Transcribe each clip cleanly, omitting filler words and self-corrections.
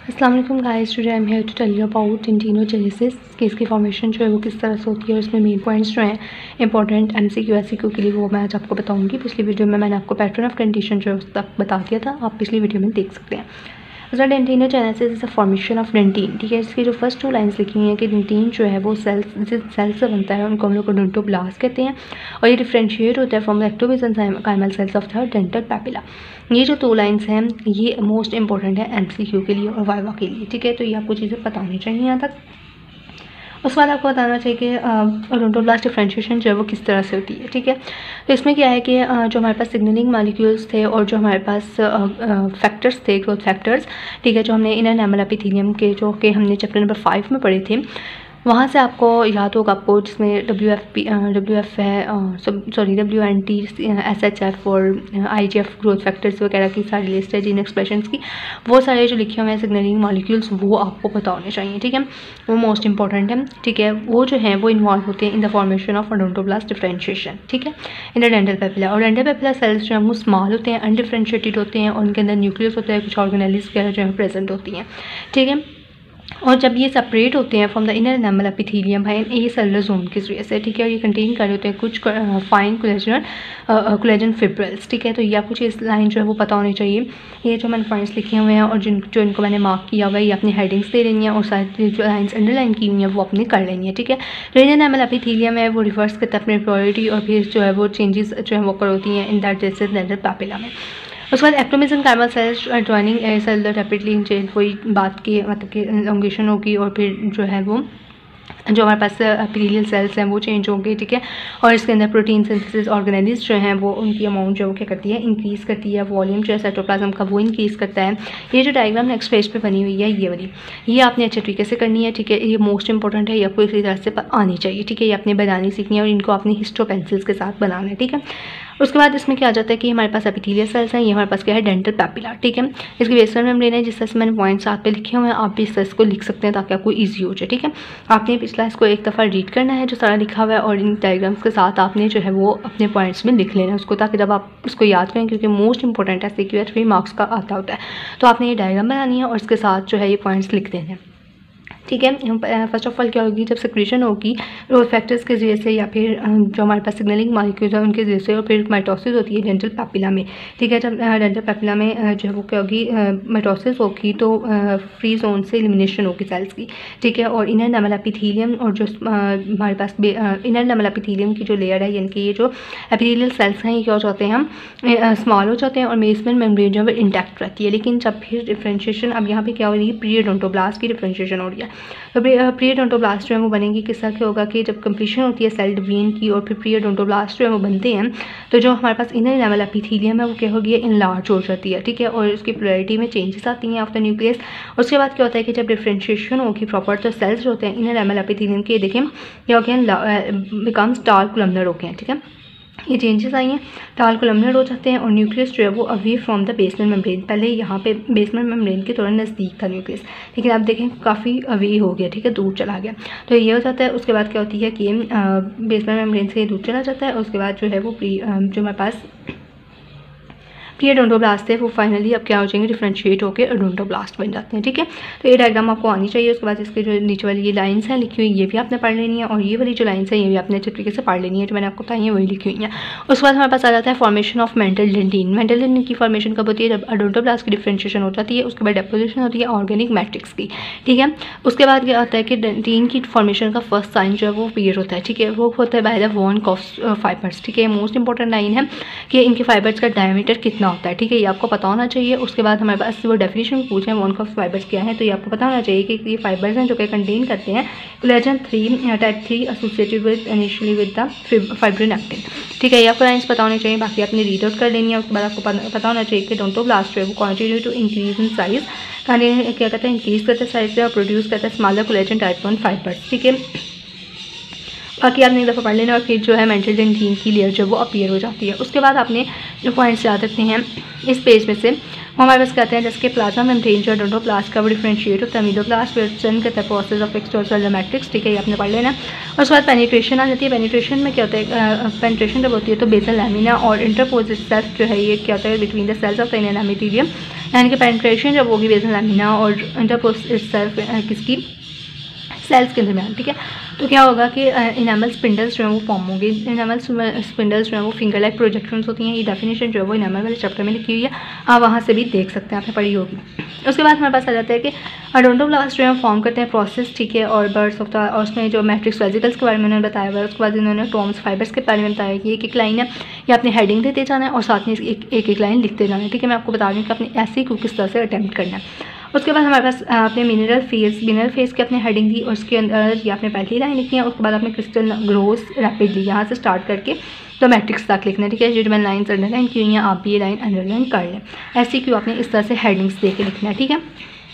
अस्सलाम वालेकुम guys, today I am here to tell you about dentinogenesis कि इसकी फॉर्मेशन जो है वो किस तरह से होती है और इसमें मेन पॉइंट्स जो हैं इंपॉर्टेंट एमसीक्यू एससीक्यू के लिए वो मैं आज आपको बताऊंगी। पिछली वीडियो में मैंने आपको पैटर्न ऑफ डेंटिशन जो है उस तक बता दिया था, आप पिछली वीडियो में देख सकते हैं। Dentinogenesis is a formation of dentin. ठीक है, इसकी जो फर्स्ट 2 लाइन्स लिखी हुई हैं कि डेंटिन जो है वो सेल से बनता है, उनको हम लोग ओडोंटोब्लास्ट कहते हैं और ये डिफ्रेंशिएट होता है from the ectomesenchymal cells of the dental papilla. ये जो 2 लाइन्स हैं ये मोस्ट इंपॉर्टेंट है एमसीक्यू के लिए और वाइवा के लिए। ठीक है, तो ये आपको चीज़ें पता होनी चाहिए यहाँ तक। उसके बाद आपको बताना चाहिए कि ओडोंटोब्लास्ट डिफरेंशिएशन जो है वो किस तरह से होती है। ठीक है, तो इसमें क्या है कि जो हमारे पास सिग्नलिंग मॉलिक्यूल्स थे और जो हमारे पास फैक्टर्स थे, ग्रोथ फैक्टर्स, ठीक है, जो हमने इनर एनामल एपिथेलियम के जो कि हमने चैप्टर नंबर 5 में पढ़े थे, वहाँ से आपको याद होगा आपको जिसमें WF है, WNT, SHF और IGF ग्रोथ फैक्टर्स वगैरह की सारी लिस्ट है जीन एक्सप्रेशंस की। वो सारे जो लिखे हुए हैं सिग्नलिंग मॉलिक्यूल्स वो आपको पता होने चाहिए। ठीक है, वो मोस्ट इंपॉर्टेंट है। ठीक है, वो जो है वो इन्वॉल्व होते हैं in the formation of odontoblast differentiation. ठीक है, इन द डेंटल पैपिला। और डेंटल पैपिला सेल्स जो है वो स्मॉल होते हैं, अनडिफरेंशिएटेड होते हैं और उनके अंदर न्यूक्लियस होता है, कुछ ऑर्गेनेल्स वगैरह जो है प्रेजेंट होती हैं। ठीक है, और जब ये सेपरेट होते हैं from the inner enamel epithelium by acellular zone की वजह से, ठीक है, और ये कंटेन कर होते हैं कुछ फाइन कोलेजन फिब्रिल्स। ठीक है, तो ये आपको चीज़ लाइन जो है वो पता होनी चाहिए। ये जो मैंने पॉइंट्स लिखे हुए हैं और जो इनको मैंने मार्क किया हुआ है ये अपनी हेडिंग्स दे रही हैं और सारी जो लाइन्स अंडरलाइन की हुई हैं वो अपनी कर लेनी है। ठीक है, जो इनर एनामल एपिथेलियम है वो रिवर्स करता है अपनी प्योरिटी और फिर जो है वो चेंजेस जो है वो कर होती हैं इन दैट जैसे डेंटल पैपिला में। उसके बाद ectomesenchymal cells joining cell rapidly change, वही बात की मतलब कि एलोंगेशन होगी और फिर जो है वो जो हमारे पास एपिथेलियल सेल्स हैं वो चेंज होंगे। ठीक है, और इसके अंदर प्रोटीन सिंथेसिस ऑर्गेनेल्स जो हैं वो उनकी अमाउंट जो वो क्या करती है इंक्रीज़ करती है, वॉल्यूम जो है साइटोप्लाज्म का वो इंक्रीज़ करता है। ये जो डायग्राम नेक्स्ट पेज पे बनी हुई है ये वाली, ये आपने अच्छे तरीके से करनी है। ठीक है, ये मोस्ट इंपॉर्टेंट है, ये आपको इसी तरह से आनी चाहिए। ठीक है, ये आपने बनानी सीखनी है और इनको अपनी हिस्टो पेंसिल्स के साथ बनाना है। ठीक है, उसके बाद इसमें क्या आ जाता है कि हमारे पास एपिथेलियल सेल्स हैं, ये हमारे पास क्या है डेंटल पैपिला। ठीक है, इसकी बेसमेंट मेम्ब्रेन है, जिस तरह से मैंने पॉइंट 7 पे लिखे हुए हैं आप भी इस तरह इसको लिख सकते हैं ताकि आपको ईजी हो जाए। ठीक है, आपने पिछला इसको एक दफ़ा रीड करना है जो सारा लिखा हुआ है और इन डायग्राम्स के साथ आपने जो है वो अपने पॉइंट्स में लिख लेना है उसको, ताकि जब आप इसको याद करें, क्योंकि मोस्ट इंपॉर्टेंट है, सीक्यू 3 मार्क्स का आता होता है, तो आपने ये डायग्राम बनानी है और इसके साथ जो है ये पॉइंट्स लिख देने हैं। ठीक है, फर्स्ट ऑफ ऑल क्या होगी, जब सेक्रेशन होगी ग्रोथ फैक्टर्स के जरिए से या फिर जो हमारे पास सिग्नलिंग मॉलिक्यूल्स हैं उनके जरिए से, और फिर माइटोसिस होती है डेंटल पैपिला में। ठीक है, जब डेंटल पैपिला में जो है वो क्या होगी माइटोसिस होगी तो फ्री जोन से एलिमिनेशन होगी सेल्स की। ठीक है, और इनर एनामल एपिथेलियम और जो हमारे पास इनर एनामल एपिथेलियम की जो लेयर है यानी कि ये जो एपिथेलियल सेल्स हैं ये क्या हो जाते हैं हम स्मॉल हो जाते हैं और बेसमेंट मेम्ब्रेन जो है वो इंटैक्ट रहती है। लेकिन जब फिर डिफरेंशिएशन, अब यहाँ पे क्या हो रही है, प्री ओडोंटोब्लास्ट की डिफरेंशिएशन हो रही है। तो प्री ओडोंटोब्लास्ट जो है वो बनेंगी किस तरह के होगा कि जब कंप्लीशन होती है सेल डिवीजन की और फिर प्री ओडोंटोब्लास्ट जो है वो बनते हैं तो जो हमारे पास इनर एनामल एपिथेलियम है वो क्या होगी इनलार्ज हो जाती है। ठीक है, और उसकी पोलैरिटी में चेंजेस आती हैं आफ्टर न्यूक्लियस। उसके बाद क्या होता है कि जब डिफरेंशिएशन होगी प्रॉपर तो सेल्स जो होते हैं इनर एनामल एपिथेलियम के देखें क्या हो गए बिकम्स डार्क कोलमनर हो गए हैं। ठीक है, ये चेंजेस आई हैं, डार्क कोलमनर हो जाते हैं और न्यूक्लियस जो है वो away from the basement membrane, पहले यहाँ पे बेसमेंट मेम्ब्रेन के थोड़ा नज़दीक था न्यूक्लियस, लेकिन आप देखें काफ़ी अवे हो गया। ठीक है, दूर चला गया, तो ये हो जाता है। उसके बाद क्या होती है कि बेसमेंट मेम्ब्रेन से दूर चला जाता है। उसके बाद जो है वो जो हमारे पास प्री ओडोंटोब्लास्ट है वो फाइनली अब क्या हो जाएंगे डिफरेंशिएट होकर ओडोंटोब्लास्ट बन जाते हैं। ठीक है, तो ये डायग्राम आपको आनी चाहिए। उसके बाद इसके जो नीचे वाली ये लाइन्स हैं लिखी हुई ये भी आपने पढ़ लेनी है और ये वाली जो लाइन्स हैं ये भी आपने अच्छे तरीके से पढ़ लेनी है, जो मैंने आपको बताई है वही लिखी हुई हैं। उसके बाद हमारे पास आ जाता है formation of mantle dentin. Mantle dentin की फॉर्मेशन कब होती है, जब ओडोंटोब्लास्ट की डिफरेंशिएशन हो जाती है। उसके बाद डेपोजिशन होती है ऑर्गेनिक मैट्रिक्स की। ठीक है, उसके बाद क्या आता है कि डेंटिन की फॉर्मेशन का फर्स्ट साइन जो है वो अपीयर होता है। ठीक है, वो होता है by the von Korff fibres. ठीक है, मोस्ट इंपॉर्टेंट लाइन है कि इनके फाइबर्स का डायमीटर कितना होता है। ठीक है, ये आपको पता होना चाहिए। उसके बाद हमारे पास वो डेफिनेशन पूछे हैं वॉन कॉफ फाइबर्स क्या है, तो ये आपको पता होना चाहिए कि ये फाइबर्स हैं जो कि कंटेन करते हैं collagen 3 type 3 associated with initially with the fibronectin. ठीक है, ये आपको लाइन्स पता होनी चाहिए, बाकी आपने रीड आउट कर लेनी है। उसके बाद आपको पता होना चाहिए कि ओडोंटोब्लास्ट जो है वो continue to increase in size, क्या कहते हैं इंक्रीज करते हैं साइज से और प्रोड्यूस करता है स्मॉलर कोलेजन टाइप 1 फाइबर्स। ठीक है, बाकी आपने एक दफ़ा पढ़ लेना और फिर जो है मेंटल डेंटिन की लेयर जो है वो अपीयर हो जाती है। उसके बाद आपने जो पॉइंट्स याद रखने हैं इस पेज में से वो हमारे पास कहते हैं जैसे प्लाज्मा मेम्ब्रेन जो ओडोंटोब्लास्ट का वो डिफरेंशिएट होता है मीडोब्लास्ट वेस्टर्न कहता है प्रोसेस ऑफ एक्सटर्नल मैट्रिक्स, ठीक है, ये आपने पढ़ लेना। और उसके बाद पेनिट्रेशन आ जाती है। पेनिट्रेशन में क्या होता है, पेनिट्रेशन जब होती है तो बेसल लैमिना और इंटरपोजेड सेल्स जो है ये क्या होता है between the cells of the inner epithelium, यानी कि पेनिट्रेशन जब होगी बेसल लैमिना और इंटरपोजेड सेल्स किसकी सेल्स के दरमियान, ठीक है। तो क्या होगा कि इनामल स्पिंडल्स जो है वो फॉर्म होंगे। इनामल स्पिंडल्स जो है वो फिंगर लाइक प्रोजेक्शंस होती हैं। ये डेफिनेशन जो है वो इनामल वाले चैप्टर में लिखी हुई है, आप वहाँ से भी देख सकते हैं, आपने पढ़ी होगी। उसके बाद हमारे पास आ जाता है कि ओडोंटोब्लास्ट जो है फॉर्म करते हैं प्रोसेस, ठीक है, और बर्ड्स ऑफ द, और उसमें जो मैट्रिक्स वेसिकल्स के बारे में उन्होंने बताया हुआ है। उसके बाद इन्होंने टॉम्स फाइबर्स के बारे में बताया कि एक लाइन है, ये अपनी हेडिंग देते जाना है और साथ में एक लाइन लिखते जाना है, ठीक है। मैं आपको बता रही हूँ कि अपनी ऐसे ही किस तरह से अटैम्प्ट करना है। उसके बाद हमारे पास आपने मिनरल फेज की अपने हेडिंग दी और उसके अंदर ये आपने पहली लाइन लिखी है। उसके बाद आपने क्रिस्टल ग्रोस रैपिडली यहाँ से स्टार्ट करके तो मैट्रिक्स तक लिखना है, ठीक है। जो मैंने लाइन्स अंडरलाइन की हुई हैं आप भी ये लाइन अंडरलाइन कर लें। ऐसे क्यों आपने इस तरह से हेडिंग्स दे के लिखना है, ठीक है।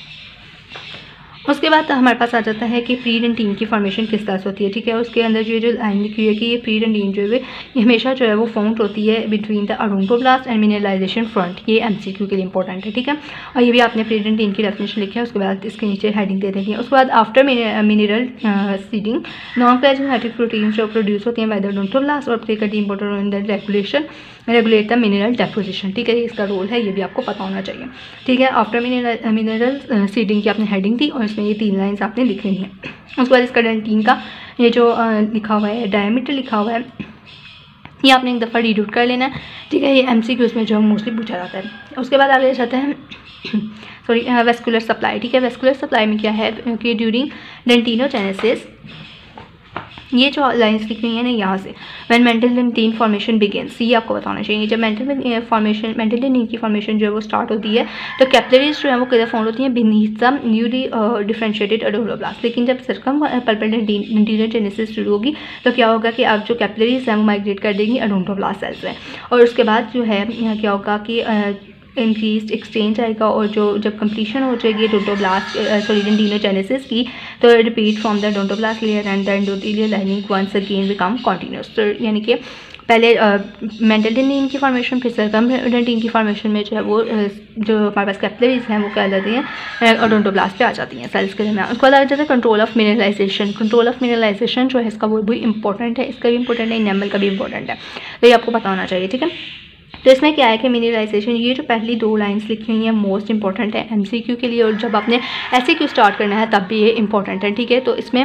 उसके बाद हमारे पास आ जाता है कि प्री डेंटिन की फॉर्मेशन किस तरह से होती है, ठीक है। उसके अंदर जो लाइन लिखी हुई है कि ये प्री डेंटिन जो है ये हमेशा जो है वो फाउंड होती है between the odontoblast and mineralisation front. ये एमसीक्यू के लिए इंपॉर्टेंट है, ठीक है। और ये भी आपने प्री डेंटिन की डेफिनेशन लिखी है, उसके बाद इसके नीचे हेडिंग दे देंगे। उसके बाद after mineral seeding non plasmatic protein जो प्रोड्यूस होती हैं बाय द ओडोंटोब्लास्ट और प्ले करती important in the regulate the mineral deposition, ठीक है। इसका रोल है, ये भी आपको पता होना चाहिए, ठीक है। आफ्टर मिनरल सीडिंग की आपने हेडिंग दी और इसमें ये 3 लाइन्स आपने लिखनी है। उसके बाद इसका डेंटिन का ये जो लिखा हुआ है डायमीटर लिखा हुआ है ये आपने एक दफ़ा रीड आउट कर लेना है, ठीक है। ये एमसीक्यूज़ में जो मोस्टली पूछा जाता है। उसके बाद आगे जाते हैं सॉरी वेस्कुलर सप्लाई, ठीक है। वेस्कुलर सप्लाई में क्या है कि ड्यूरिंग डेंटिनोजेनेसिस ये जो लाइन्स लिखी हुई है ना यहाँ से when mantle dentin formation begins, ये आपको बताना चाहिए। जब मेंटल डेंटिन की फॉर्मेशन जो है वो स्टार्ट होती है तो कैपिलरीज जो है वो किधर फाउंड होती हैं beneath the newly differentiated odontoblast. लेकिन जब सर्कमपल्पल डेंटिनोजेनेसिस शुरू होगी तो क्या होगा कि आप जो कैपिलरीज हैं वो माइग्रेट कर देंगी ओडोंटोब्लास्ट सेल्स में और उसके बाद जो है क्या होगा कि इंक्रीज एक्सचेंज आएगा और जो जब कंप्लीशन हो जाएगी डेंटिनोजेनेसिस की तो repeat from the odontoblast layer and the endothelial lining once again become continuous. तो यानी कि पहले मेंटल डेंटिन की फॉर्मेशन फिर सर्कमडेंटिन की फॉर्मेशन में जो है वो जो हमारे पास कैपिलरीज हैं वो क्या जाती हैं ओडोंटोब्लास्ट पे आ जाती हैं सेल्स के दरमियान। उसके बाद आ जाता है control of mineralisation. Control of mineralisation जो है इसका वो भी इंपॉर्टेंट है, इसका भी इंपॉर्टेंट है, इनेमल का भी इंपॉर्टेंट है, तो ये आपको पता होना चाहिए, ठीक है। तो इसमें क्या है कि मिनरलाइजेशन ये जो पहली 2 लाइन्स लिखी हुई हैं मोस्ट इंपॉर्टेंट है एमसीक्यू के लिए और जब आपने एससीक्यू स्टार्ट करना है तब भी ये इंपॉर्टेंट है, ठीक है। तो इसमें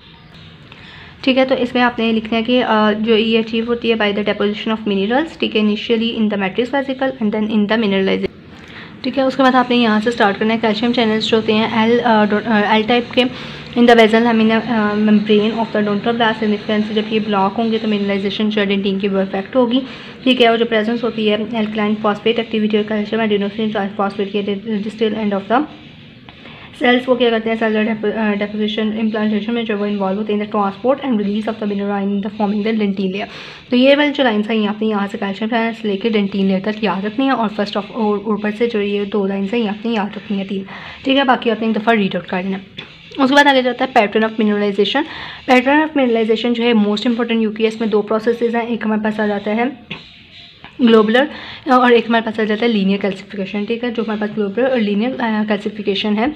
आपने लिखना है कि जो ये अचीव होती है by the deposition of minerals, ठीक है, initially in the matrix vesicle and then in the mineralisation, ठीक है। उसके बाद आपने यहाँ से स्टार्ट करना है। कैल्शियम चैनल्स जो होते हैं एल टाइप के in the vessel membrane of the odontoblast significance, जब ये ब्लॉक होंगे तो मिनरलाइजेशन जो डेंटिन की वो इफेक्ट होगी, ठीक है। और जो प्रेजेंस होती है एल्कलाइन फॉस्फेट एक्टिविटी और कैल्शियम एडिनोसिन ट्राइफॉस्फेट के distal end of the cells वो क्या करते हैं सेलुलर डेपोजिशन इम्प्लांटेशन में जो वो इन्वॉल्व होते हैं in the transport and release of the mineral in the forming the dentin layer. तो ये वाली जो लाइन्स हैं आपने यहाँ से कैल्शियम चैनल से लेकर डेंटिन लेयर तक याद रखनी है और फर्स्ट ऑफ ऊपर से जो ये 2 लाइन्स हैं आपने याद रखनी है 3, ठीक है। बाकी आपने एक दफ़ा रीड आउट कर लेना। उसके बाद आगे जाता है pattern of mineralisation. Pattern of mineralisation जो है मोस्ट इंपॉर्टेंट यूकेएस में 2 प्रोसेसेस हैं, एक हमारे पास आ जाता है ग्लोबुलर और एक हमारे पास आ जाता है लीनियर कैल्सिफिकेशन, ठीक है। जो हमारे पास ग्लोबुलर और लीनियर कैल्सिफिकेशन है,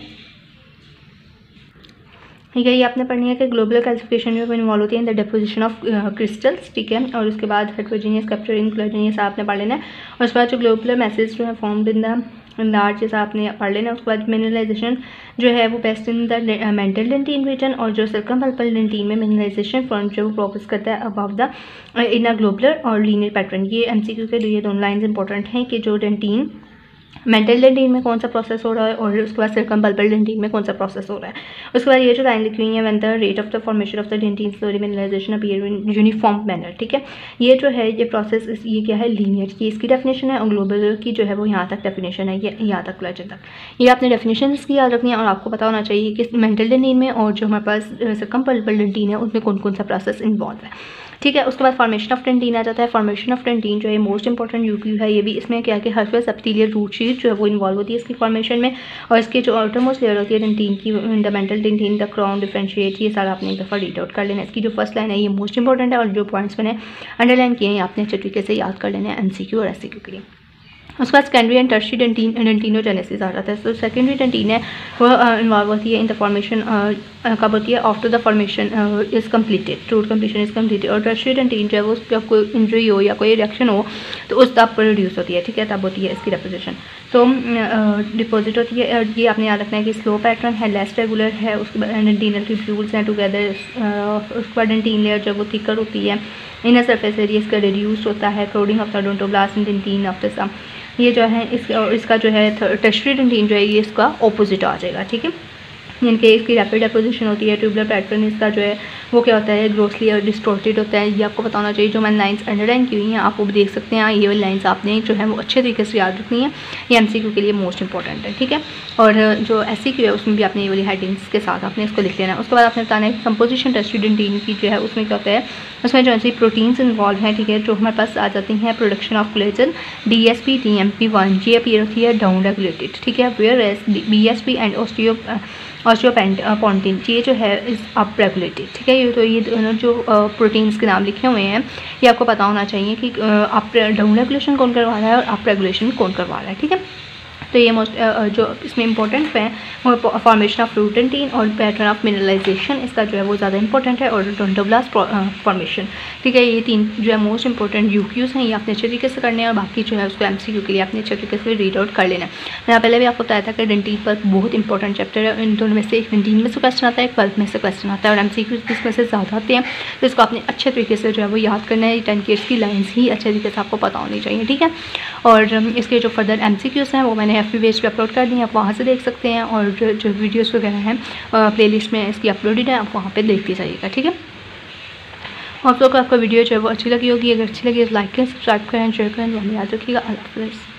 ठीक है, ये आपने पढ़नी है कि ग्लोबुलर कैल्सिफिकेशन में इन्वॉल्व होती है in the deposition of crystals, ठीक है। और उसके बाद हेटेरोजेनियस कैप्चरिंग कोलेजनियस आपने पढ़ लेना है और उसके बाद जो ग्लोबुलर मैसेज जो है फॉर्म्ड इन द लार्ज जैसा आपने पढ़ लेना। उसके बाद मिनरलाइजेशन जो है वो best in the mantle dentin region और जो सर्कमपल्पल डेंटिन में मिनरलाइजेशन फ्रंट जो वो प्रोग्रेस करता है above the in a globular और लीनियर पैटर्न। ये एमसीक्यू के लिए 2 लाइन्स इंपॉर्टेंट हैं कि जो डेंटिन मेंटल डेंटिन में कौन सा प्रोसेस हो रहा है और उसके बाद सर्कमपल्पल डेंटिन में कौन सा प्रोसेस हो रहा है। उसके बाद ये जो लाइन लिखी हुई है when the rate of the formation of the dentin slowly mineralisation appear in uniform manner, ठीक है। ये जो है ये प्रोसेस ये क्या है लीनियर की इसकी डेफिनेशन है और ग्लोबल की जो है वो यहाँ तक डेफिनेशन है, ये यहाँ तक लेजन तक ये आपने डेफिनेशन इसकी याद रखनी है और आपको पता होना चाहिए कि मेंटल डेंटिन में और जो हमारे पास सर्कमपल्पल डेंटिन है उसमें कौन कौन सा प्रोसेस इन्वॉल्व है, ठीक है। उसके बाद फॉर्मेशन ऑफ डेंटिन आ जाता है। फॉर्मेशन ऑफ डेंटिन जो है मोस्ट इंपॉर्टेंट यूक्यू है, ये भी इसमें क्या है कि हर्फेस एपिथेलियल रूट शीट जो है वो इन्वॉल्व होती है इसकी फॉर्मेशन में और इसके जो आउटरमोस्ट लेयर होती है डेंटिन की fundamental dentin the crown differentiate, ये सारा आपने एक दफ़ा रीड आउट कर लेना। इसकी जो फर्स्ट लाइन है ये मोस्ट इंपॉर्टेंट है और जो पॉइंट्स मैंने अंडरलाइन किए हैं आपने अच्छे तरीके से याद कर लेना है एमसीक्यू और एससीक्यू के लिए। उसके बाद सेकेंडरी एंड टर्शियरी डेंटिनोजेनेसिस आ जाता है। तो सेकेंडरी डेंटिन है वो इन्वॉल्व होती है इन द फॉर्मेशन, कब होती है, after the formation is completed, root completion is completed. और टर्शियरी डेंटिन जो है वो जब कोई इंजरी हो या कोई रिएक्शन हो तो उस तब प्रोड्यूस होती है, ठीक है, तब होती है इसकी डेपोजिशन। तो डिपॉजिट होती है, ये आपने याद रखना है कि स्लो पैटर्न है, लेस रेगुलर है। उसके बाद डेंटिनल ट्यूब्यूल्स हैं टुगेदर, उसके बाद डेंटिन लेयर जो वो थिकर होती है, इनर सरफेस एरिया इसका रिड्यूस्ड होता है, clogging of the odontoblast in dentin after some. ये जो है इसका जो है टर्शियरी डेंटिन जो है ये इसका ऑपोजिट आ जाएगा, ठीक है, इनके इसकी रैपिड डेपोजिशन होती है। ट्यूबुलर पैटर्न इसका जो है वो क्या होता है, ग्रोसली और डिस्टॉर्टेड होता है। ये आपको पता होना चाहिए। जो मैंने लाइंस अंडरलाइन की हुई हैं आप वो भी देख सकते हैं, ये वाली लाइंस आपने जो है वो अच्छे तरीके से याद रखनी है, ये एमसीक्यू के लिए मोस्ट इंपॉर्टेंट है, ठीक है। और जो एससीक्यू है उसमें भी आपने ये वाली हेडिंग्स के साथ आपने इसको लिख लेना है। उसके बाद आपने बताना है कंपोजिशन टर्शियरी डेंटिन की जो है उसमें क्या होता है, उसमें जो ऐसी प्रोटीन्स इन्वॉल्व हैं, ठीक है, जो हमारे पास आ जाती हैं production of collagen, DSP DMP1 ये अपीयर होती है डाउन रेगुलेटेड, ठीक है, whereas BSP and osteopontin ये जो है इस अप रेगुलेटेड, ठीक है। ये तो ये दोनों जो प्रोटीन्स के नाम लिखे हुए हैं ये आपको पता होना चाहिए कि अप डाउन रेगुलेशन कौन करवा रहा है और अप रेगुलेशन कौन करवा रहा है, ठीक है। तो ये मोस्ट जो इसमें इंपॉर्टेंट है वो फॉर्मेशन ऑफ रूट डेंटिन और पैटर्न ऑफ मिनरलाइजेशन इसका जो है वो ज़्यादा इंपॉर्टेंट है, और ओडोंटोब्लास्ट फॉर्मेशन, ठीक है। ये तीन जो है मोस्ट इंपॉर्टेंट यूक्यूज़ हैं, ये आपने अच्छे तरीके से करने हैं, और बाकी जो है उसको एमसीक्यू के लिए आपने अच्छे तरीके से रीड आउट कर लेना है। मैंने पहले भी आपको बताया था कि डेंटिन पर बहुत इंपॉर्टेंट चैप्टर है, इन दोनों में से एक डेंटिन में से क्वेश्चन आता है, एक 12th में से क्वेश्चन आता है, और एमसीक्यू इसमें से ज़्यादा आते हैं, तो इसको आपने अच्छे तरीके से जो है वो याद करना है। 10 केस की लाइन्स ही अच्छे तरीके से आपको पता होनी चाहिए, ठीक है। और इसके जो फर्दर एमसीक्यूज़ हैं वो मैंने FB पेज पर अपलोड कर दी है, आप वहाँ से देख सकते हैं, और जो वीडियोस वगैरह हैं प्लेलिस्ट में इसकी अपलोडेड है, आप वहाँ पे देखते जाइएगा, ठीक है। आप लोग को आपका वीडियो जो है वो अच्छी लगी होगी, अगर अच्छी लगी तो लाइक करें, सब्सक्राइब करें, शेयर करें, तो हमें याद रखिएगा। अल्लाह हाफ़िज़।